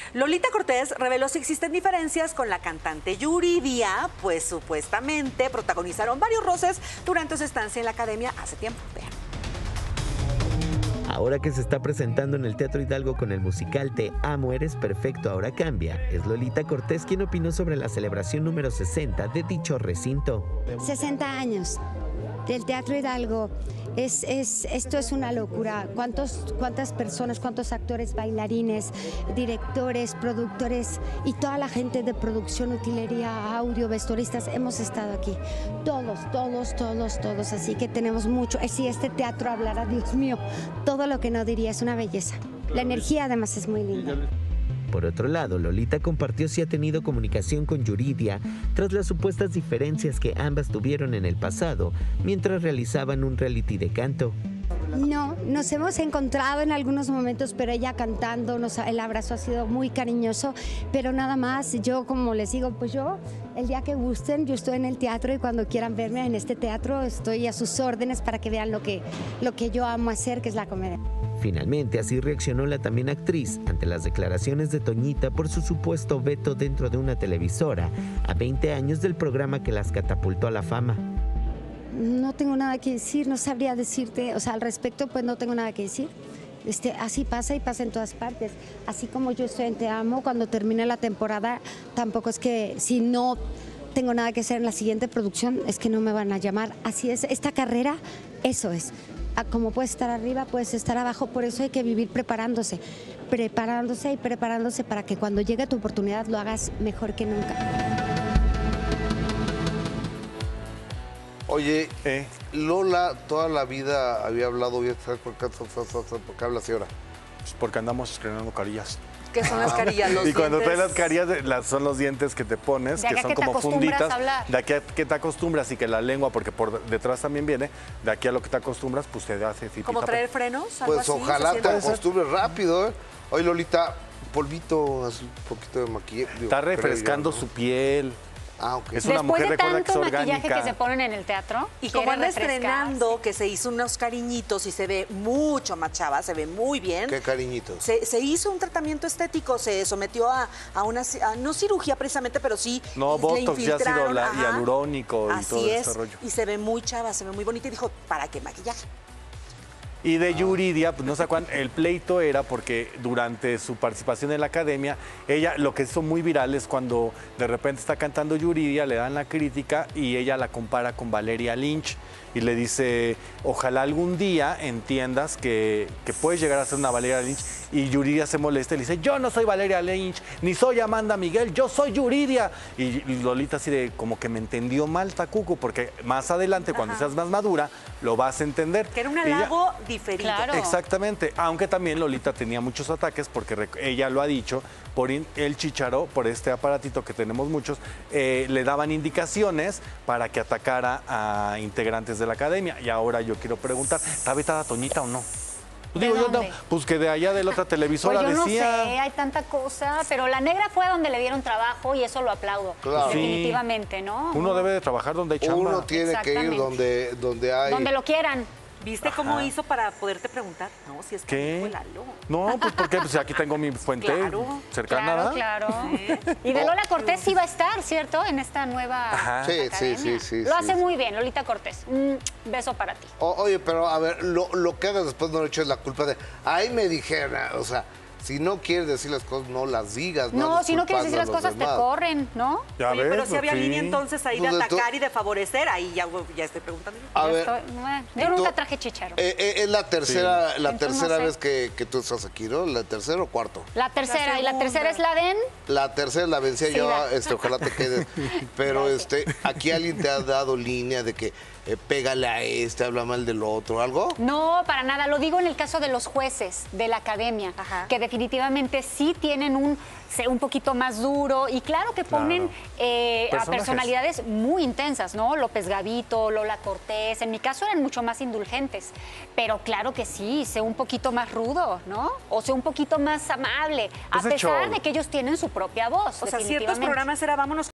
Lolita Cortés reveló si existen diferencias con la cantante Yuridia, pues supuestamente protagonizaron varios roces durante su estancia en la academia hace tiempo. Vean. Ahora que se está presentando en el Teatro Hidalgo con el musical Te amo, eres perfecto, ahora cambia, es Lolita Cortés quien opinó sobre la celebración número 60 de dicho recinto. 60 años del Teatro Hidalgo. Esto es una locura. ¿Cuántas personas, cuántos actores, bailarines, directores, productores y toda la gente de producción, utilería, audio, vestuaristas hemos estado aquí? Todos. Así que tenemos mucho. Si este teatro hablara, Dios mío, todo lo que no diría, es una belleza. La energía además es muy linda. Por otro lado, Lolita compartió si ha tenido comunicación con Yuridia tras las supuestas diferencias que ambas tuvieron en el pasado mientras realizaban un reality de canto. No, nos hemos encontrado en algunos momentos, pero ella cantando, el abrazo ha sido muy cariñoso, pero nada más. Yo, como les digo, pues yo, el día que gusten, yo estoy en el teatro y cuando quieran verme en este teatro, estoy a sus órdenes para que vean lo que yo amo hacer, que es la comedia. Finalmente, así reaccionó la también actriz ante las declaraciones de Toñita por su supuesto veto dentro de una televisora a 20 años del programa que las catapultó a la fama. No tengo nada que decir, no sabría decirte, al respecto, pues no tengo nada que decir. Así pasa y pasa en todas partes. Así como yo estoy en Te amo, cuando termine la temporada, tampoco es que si no tengo nada que hacer en la siguiente producción, es que no me van a llamar. Así es, esta carrera, eso es. Como puedes estar arriba, puedes estar abajo, por eso hay que vivir preparándose para que cuando llegue tu oportunidad lo hagas mejor que nunca. Oye, Lola toda la vida había hablado bien, ¿sabes por qué habla así ahora? Pues porque andamos estrenando carillas. ¿Qué son las carillas? Los y cuando dientes. traes las carillas, son los dientes que te pones, de que son que como te acostumbras funditas. a hablar. De aquí a que te acostumbras y que la lengua, porque por detrás también viene, de aquí a lo que te acostumbras, pues te hace zipi ¿Como zape. traer frenos? ¿Algo Pues así? ojalá ¿Se te siente? acostumbres rápido, ¿eh? Oye, Lolita, polvito, así un poquito de maquillaje. Está refrescando su piel. Ah, ok. Es una Después mujer, de recuerda que es tanto maquillaje orgánica. que se ponen en el teatro. Y como anda estrenando, que se hizo unos cariñitos y se ve mucho más chava, se ve muy bien. Qué cariñitos. Se hizo un tratamiento estético, se sometió a una, no cirugía precisamente, pero sí. No, le Botox, ya ha sido infiltraron, y ajá. hialurónico y Así todo es, ese rollo. y se ve muy chava, se ve muy bonita y dijo, ¿para qué maquillaje? Y de Yuridia, pues no sé cuándo, el pleito era porque durante su participación en la academia, ella lo que hizo muy viral es cuando de repente está cantando Yuridia, le dan la crítica y ella la compara con Valeria Lynch y le dice, ojalá algún día entiendas que puedes llegar a ser una Valeria Lynch. Y Yuridia se molesta y le dice, yo no soy Valeria Lynch, ni soy Amanda Miguel, yo soy Yuridia. Y Lolita así de como que me entendió mal, Tacuco, porque más adelante, cuando seas más madura, lo vas a entender. Que era un halago diferido. Claro. Exactamente, aunque también Lolita tenía muchos ataques porque ella lo ha dicho, por el chícharo, por este aparatito que tenemos muchos, le daban indicaciones para que atacara a integrantes de la academia. Y ahora yo quiero preguntar, ¿está vetada Toñita o no? Pues digo, yo no, pues que de allá de la otra televisora pues yo decía. no sé, hay tanta cosa, pero la negra fue donde le dieron trabajo y eso lo aplaudo. Claro. Definitivamente, ¿no? Uno debe de trabajar donde hay chamba. Uno tiene que ir donde hay... Donde lo quieran. ¿Viste cómo hizo para poderte preguntar? No, si es que ¿Qué? fue Lalo. No, pues porque pues aquí tengo mi fuente Claro, cercana. ¿verdad? Claro. Y de Lola Cortés sí va a estar, ¿cierto? En esta nueva academia. Sí. Lo hace muy bien, Lolita Cortés. Un beso para ti. Oye, pero a ver, lo que hagas después no le eches la culpa de... Ahí me dijeron, o sea... Si no quieres decir las cosas, no las digas. No, si no quieres decir las culpando a cosas, los te demás. corren, ¿no? Ya Oye, ves, pero si había pues, línea sí. entonces ahí de Pues, atacar y de favorecer, ahí ya estoy preguntando. A ver, Yo nunca traje chicharo. es la tercera, Entonces, no sé. vez que tú estás aquí, ¿no? ¿La tercera o cuarto? La tercera, y la segunda. tercera es la den. La tercera la vencía yo, ojalá te quedes. Pero aquí alguien te ha dado línea de que pégale a habla mal del otro, ¿algo? No, para nada. Lo digo en el caso de los jueces de la academia, que definitivamente sí tienen un poquito más duro y claro que ponen a personalidades muy intensas, ¿no? López Gavito, Lola Cortés. En mi caso eran mucho más indulgentes, pero claro que sí, sé un poquito más rudo, ¿no? O sé un poquito más amable, a Pues de pesar show. de que ellos tienen su propia voz. O sea, ciertos definitivamente. programas era vámonos